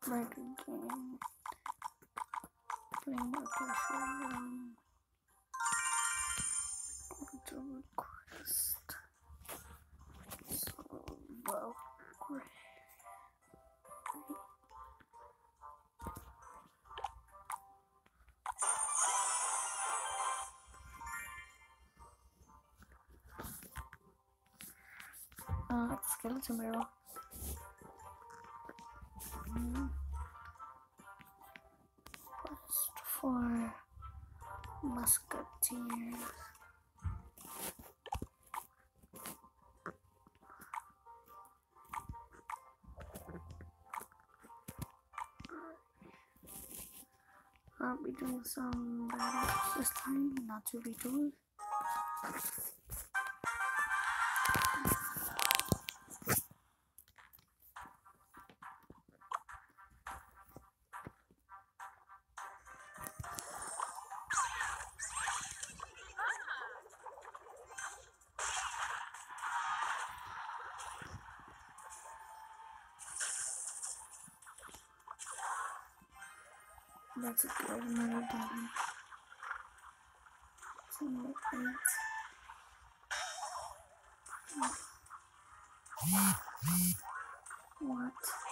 Break again. Playing my pressure. To request. So, well, great. Skeleton barrel. Quest for musketeers. I'll be doing some battles this time, not to be told. That's a good amount of damage. 8. What?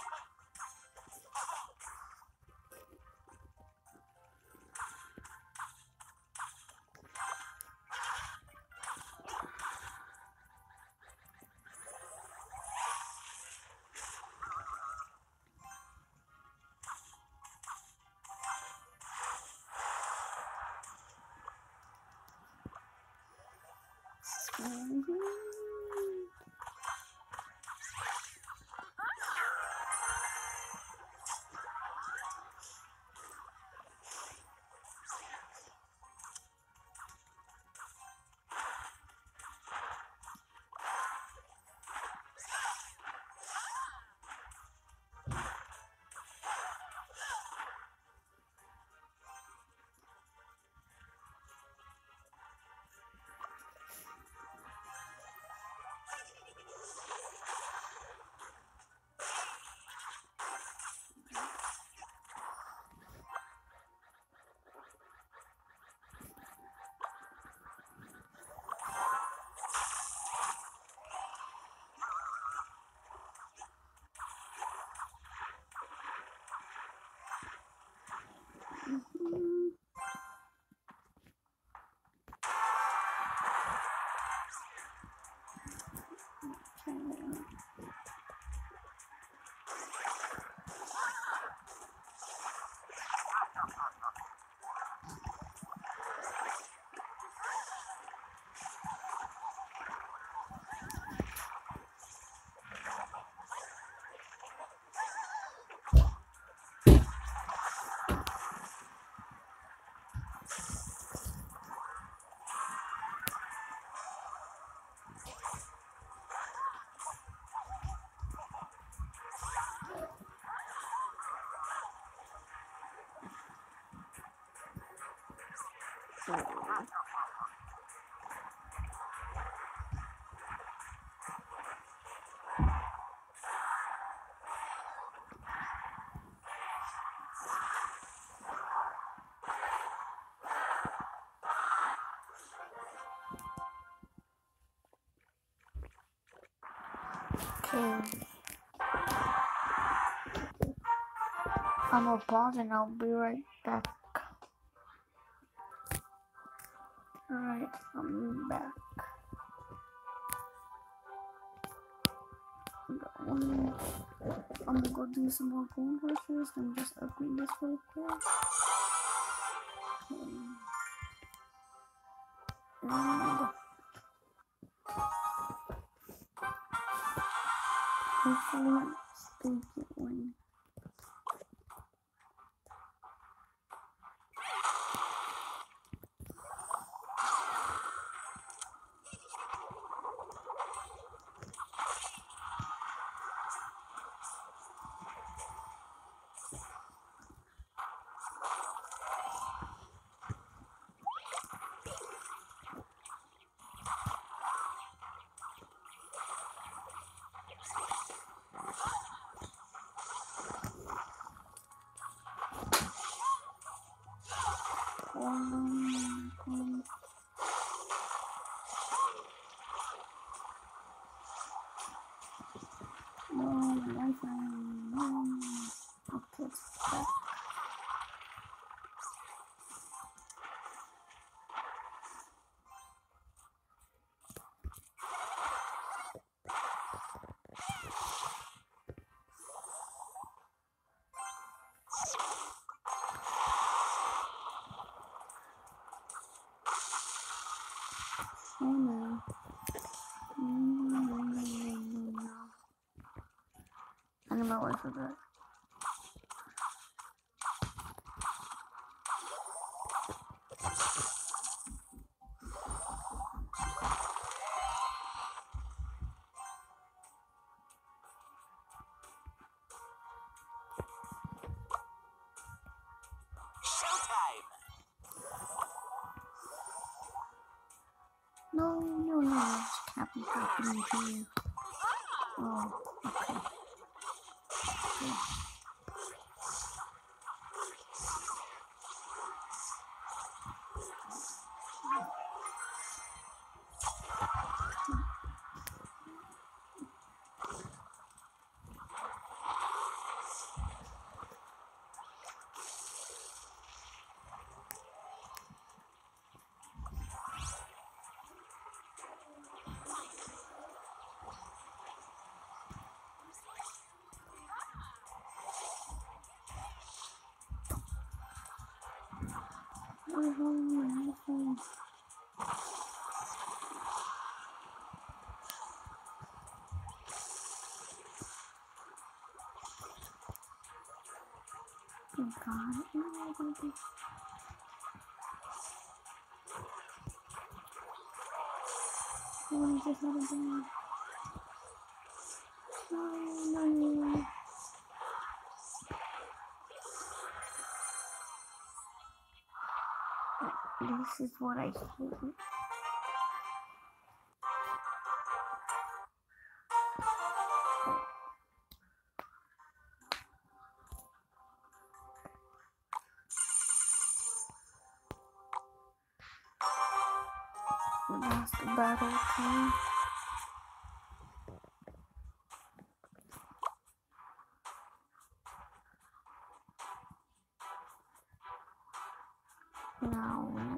Okay. I'm gonna pause and I'll be right back. Alright, I'm back. I'm gonna go do some more gold rushes and just upgrade this real quick. And hopefully still get one. Okay, it's back. Oh no. No. I need my wife for that. No, it's Captain too. Oh, okay. Oh God. What is this other thing? No. This is what I hate. Last battle time. Now.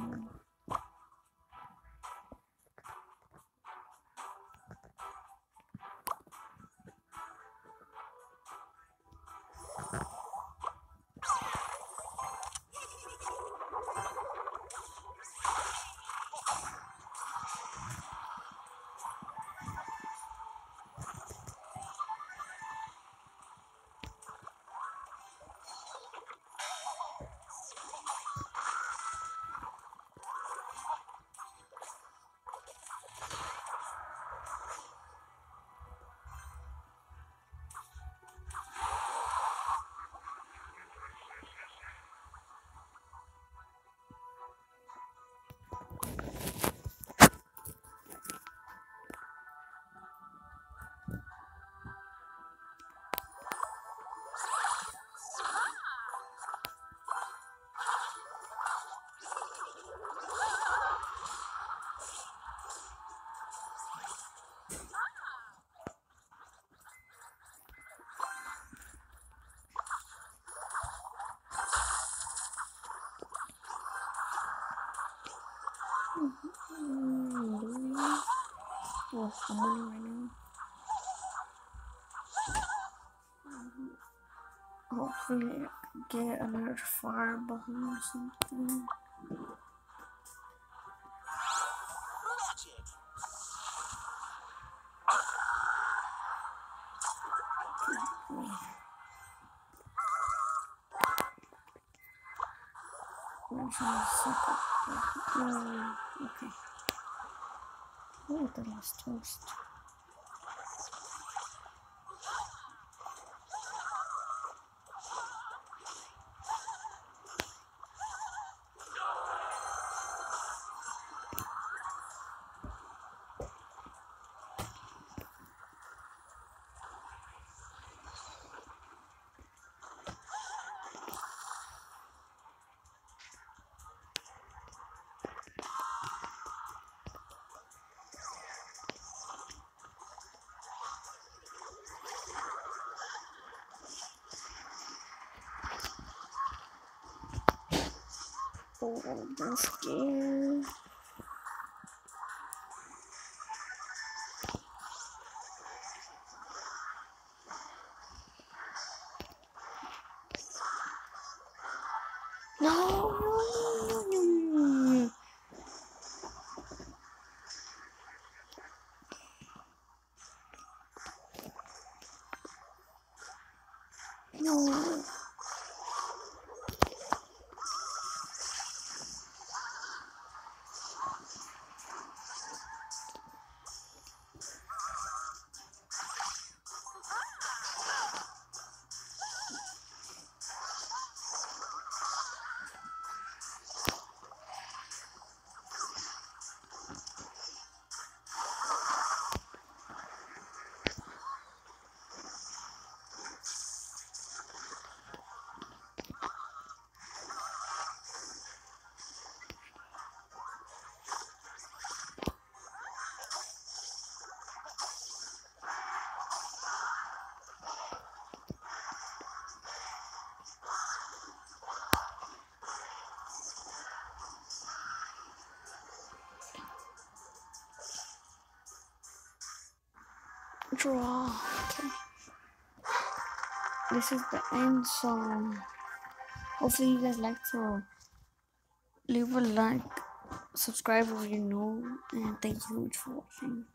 Oh, I'm winning right now. Hopefully I can get another fireball or something. Okay. Oh, the last toast. Oh, I'm scared. No, no, no, no, no, no. Draw. Okay. This is the end song. Hopefully you guys like, so leave a like, subscribe if you know, and thank you so much for watching.